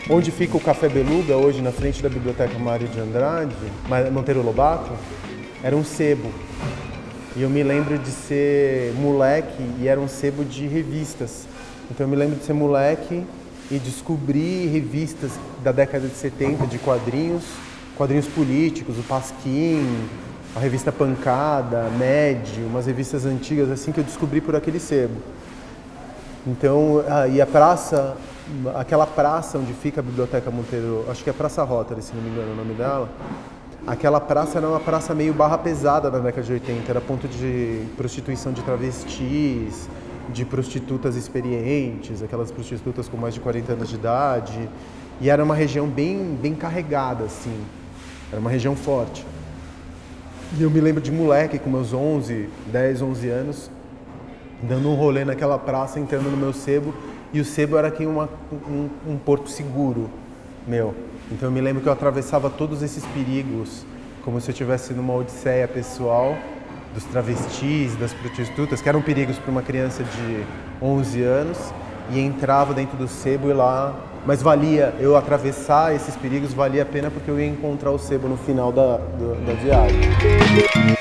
Onde fica o Café Beluga, hoje na frente da Biblioteca Mário de Andrade, Monteiro Lobato, era um sebo. E eu me lembro de ser moleque e era um sebo de revistas. Então eu me lembro de ser moleque e descobrir revistas da década de 70 de quadrinhos políticos, o Pasquim, a revista Pancada, Médio, umas revistas antigas assim que eu descobri por aquele sebo. Então, e a praça, aquela praça onde fica a Biblioteca Monteiro, acho que é Praça Rotary, se não me engano o nome dela, aquela praça era uma praça meio barra pesada da década de 80, era ponto de prostituição de travestis, de prostitutas experientes, aquelas prostitutas com mais de 40 anos de idade, e era uma região bem carregada, assim, era uma região forte. E eu me lembro de moleque com meus 10, 11 anos, dando um rolê naquela praça, entrando no meu sebo, e o sebo era aqui um porto seguro, meu. Então eu me lembro que eu atravessava todos esses perigos, como se eu estivesse numa odisseia pessoal, dos travestis, das prostitutas, que eram perigos para uma criança de 11 anos, e entrava dentro do sebo e lá... Mas valia, eu atravessar esses perigos valia a pena porque eu ia encontrar o sebo no final da viagem.